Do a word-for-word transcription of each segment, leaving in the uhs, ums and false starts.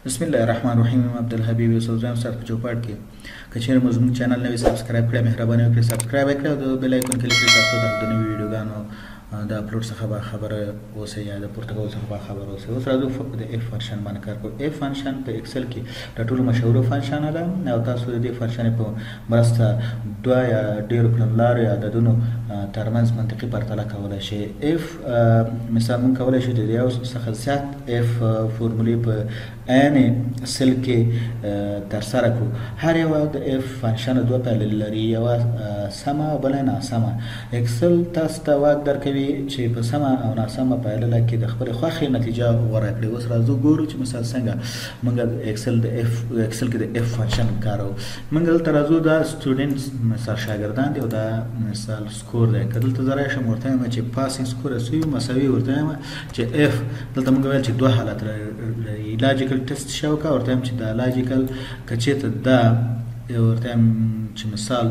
بسم الله الرحمن الرحیم. عبدالحبیب یوسف زم سره په چوپړ کې کچېر مو زموږ چینل نوی سبسکرایب کړئ، مهرباني وکړئ سبسکرایب کړئ او د بیل آیکون کلیک کړئ ترڅو د نوي ویډیوګانو د اپلوډ څخه به خبره اوسئ یا د پورته کولو څخه به خبره اوسئ. اوس راځو د اف فنکشن باندې کار کوو. اف فنکشن په اکسل کې د ټولو مشهوره فنکشن ده او تاسو د دې فنکشن په مرسته دوه یا ډېرو کړنلارو یا عددونو ترمنځ منطقي پرتله کولی شئ. اف مثال موږ کولی شو د یو څخه زیات اف فورمولې په عین سل کې ترسره کړو. هر یوه د اف فنکشن دوه پایلې لري، یوه سمه او بله ناسمه. اکسل تاسو ته واک درکوي چې په سمه او ناسمه پایله کې د خپلې خوښې نتیجه غوره کړئ. اوس راځو ګورو چې مثال څنګه موږ د اکسل د اف اکسل کې د اف فنکشن کاروو. موږ دلته راځو دا سټوډنټس مثال شاګردان دي او دا مثال سکور دی. که دلته زه راشم ورته وایم چې پاسینګ سکور سوي مساوي ورته وایم چې اف دلته موږ ویل چې دوه حالت لري. لاجیکل ټیسټ شو کا ورته وایم چې دا لاجیکل که چېرته دا ورته وایم چې مثال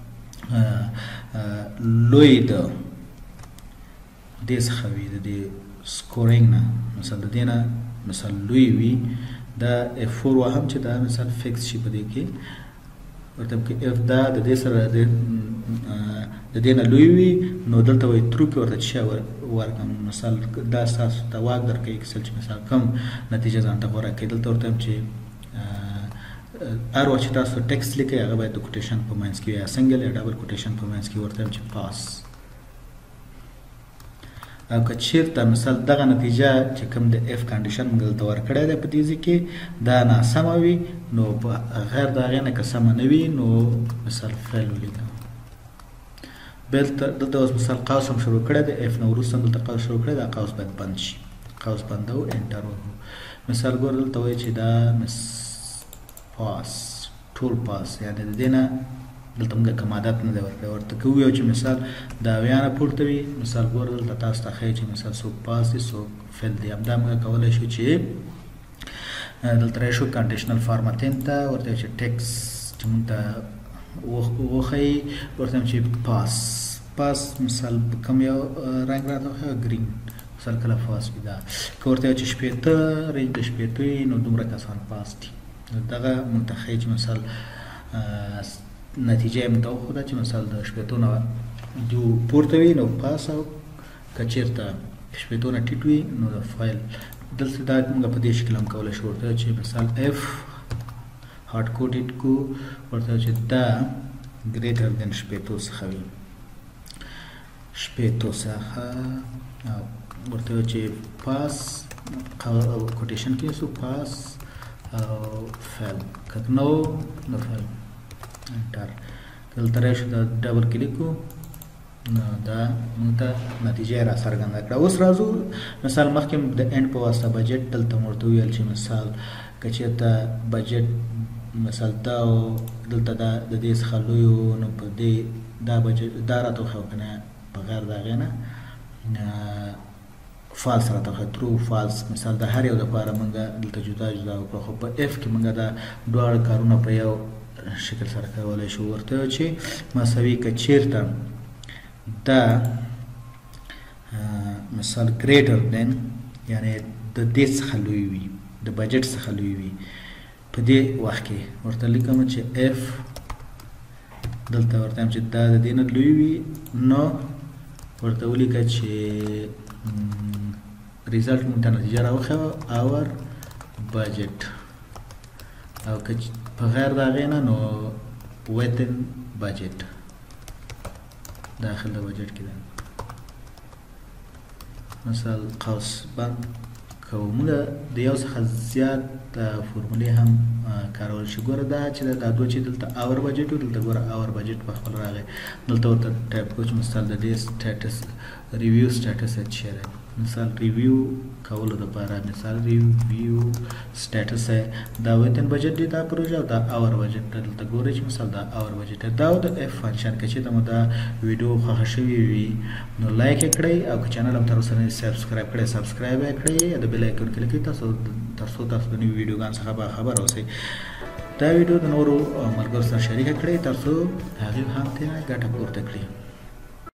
لوی د دې څخه وي د دې سکورینګ نه مثال د دې نه مثال لوی وي دا اف فور واهم چې دا مثال فکس شي په دې کې ورته وایم چې اف دا د دې سره د دې نه لوی وي نو دلته وایي ترو کې ورته څه ورکړم. مثال دا ستاسو ته واک درکوي اکسل چې مثال کم نتیجه ځان ته غوره کړئ. دلته ورته وایم چې هر وخت چې تاسو ټیکسټ لیکئ هغه باید د کوټیشن په منځ کې یا سنګل یا ډبل کوټیشن په منځ کې ورته وایم چې پاس. او که چېرته مثال دغه نتیجه چې کوم د اف کنډیشن موږ دلته ورکړی دی په دې ځای کې دا ناسمه وي نو په غیر د هغې نه که سمه نه وي نو مثال فیل ولیکم. دلته اوس مثال قوس هم شروع کړی دی، اف نه وروسته دلته قوس شروع کړی دا قوس باید بند شي. قوس بندوو انټر وکړو. مثال ګوره دلته وایي چې دا پاس ټول پاس یعنې د دې نه دلته موږ کوم عادت نه دی ورکړی. ورته که ووایو چې مثال د اویا نه پورته وي مثال ګوره دلته تاسو ته ښایي چې مثال څوک پاس دی څوک فیل دی. همدا موږ کولی شو چې دلته راشو کنډیشنل فارمټین ته ورته وایو چې ټیکس چې موږ ته وښایي ورته وایم چې پاس پاس مثال کوم یو رنګ راته وښایه ګرین مثال کله پاس وي. دا که ورته وایو چې شپېته رینج د شپېتو وي نو دومره کسان پاس دي. دغه موږ ته ښایي چې مثال نتیجه یې موږ ته وښوده چې مثال د شپېتو نه دو پورته وي نو پاس او که چېرته شپېتو نه ټیټ وي نو د فایل دلته دا موږ په دې شکل هم کولی شو. ورته چې مثال اف هارډ کوډ کو ورته چې دا ګریټر دین شپېتو څخه وي شپېتو څخه ورته چې پاس کوټیشن کې سو پاس او فیل که نو نو فیل انټر. دلته راشو دا ډبل کلیک کو نو دا موږ ته نتیجه یې را څرګنده کړه. اوس راځو مثال مخکې د اینډ په واسطه بجټ دلته مو ورته وویل چې مثال که چېرته بجټ مثال دا دلته دا د دې څخه لوی و نو په دې دا بجټ دا راته وښیو که نه بغیر د هغې نه فالس راته وښیه ترو فالس. مثال د هر یو دپاره موږ دلته جدا جدا وکړو خو په اف کې موږ دا دواړه کارونه په یو شکل سره کولی شو. ورته چې مساوي که چېرته دا مثال ګریټر دین یعنې د دې څخه لوی وي د بجټ څخه لوی وي په دې وخت کې ورته لیکم چې اف دلته ورته وایم چې دا د دې نه لوی وي نو ورته ولیکه چې ریزلټ موږ ته نتیجه راوښیه اور بجټ او که په غیر د هغې نه نو ویتن بجټ داخل د بجټ کې ده. مثال قوس بند کوو. موږ د یو څخه زیات فورمولې هم کارول شي. ګوره دا چې دا دوه چې دلته اور بجټ و دلته ګوره اور بجټ په خپل راغی. دلته ورته ټایپ کوو چې مثال د دې سټیټس ریویو سټیټس یې څه دی. مثال ریویو کولو دپاره مثال ریویو سټیټس دا ویتن بجټ دی دا پروژه او دا اور بجټ دی. دلته ګورئ چې مثال دا اور بجټ دی. دا د اف فنکشن که چېرته مو دا ویډیو خوښه شوې وي نو لایک یې کړئ او که چینل هم تر اوسه نه سبسکرایب کړی سبسکرایب یې کړئ د بیل آیکون کلیک کړئ تاسو ترڅو تاسو د نوي ویډیوګانو څخه به خبر اوسئ. دا ویډیو د نورو ملګرو سره شریکه کړئ ترڅو هغوی هم ترې ګټه پورته کړي.